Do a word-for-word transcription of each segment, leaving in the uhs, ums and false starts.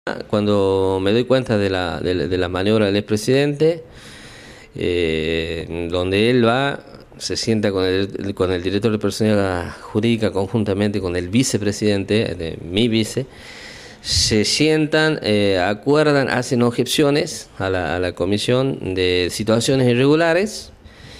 Cuando me doy cuenta de la, de la, de la maniobra del expresidente, eh, donde él va, se sienta con el, con el director de personalidad jurídica conjuntamente con el vicepresidente, de mi vice, se sientan, eh, acuerdan, hacen objeciones a la, a la comisión de situaciones irregulares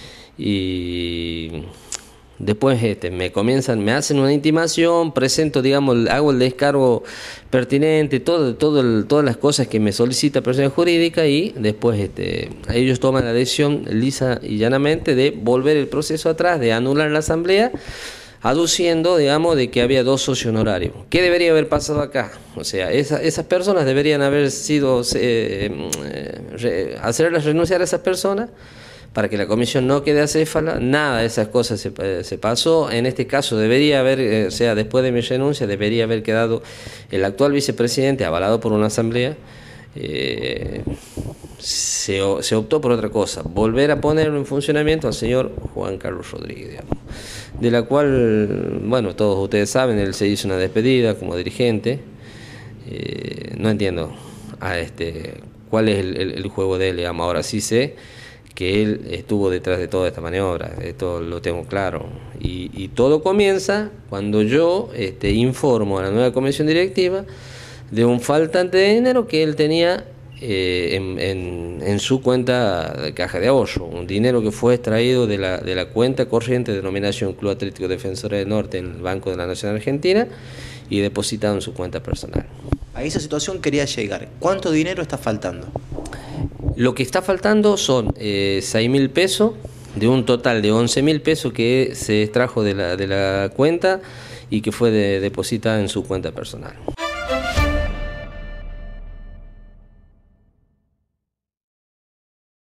y después este, me comienzan, me hacen una intimación, presento, digamos, hago el descargo pertinente, todo, todo el, todas las cosas que me solicita persona jurídica y después este, ellos toman la decisión lisa y llanamente de volver el proceso atrás, de anular la asamblea, aduciendo, digamos, de que había dos socios honorarios. ¿Qué debería haber pasado acá? O sea, esa, esas personas deberían haber sido, eh, eh, hacerlas renunciar a esas personas, para que la comisión no quede acéfala. Nada de esas cosas se, se pasó. En este caso debería haber, eh, o sea, después de mi renuncia, debería haber quedado el actual vicepresidente avalado por una asamblea. Eh, se, se optó por otra cosa, volver a ponerlo en funcionamiento al señor Juan Carlos Rodríguez, digamos, de la cual, bueno, todos ustedes saben, él se hizo una despedida como dirigente. Eh, no entiendo a este, cuál es el, el, el juego de él, digamos. Ahora sí sé que él estuvo detrás de toda esta maniobra, esto lo tengo claro. Y, y todo comienza cuando yo este, informo a la nueva comisión directiva de un faltante de dinero que él tenía eh, en, en, en su cuenta de caja de ahorro, un dinero que fue extraído de la, de la cuenta corriente de denominación Club Atlético Defensores del Norte en el Banco de la Nación Argentina y depositado en su cuenta personal. A esa situación quería llegar. ¿Cuánto dinero está faltando? Lo que está faltando son eh, seis mil pesos de un total de once mil pesos que se extrajo de la, de la cuenta y que fue de, depositada en su cuenta personal.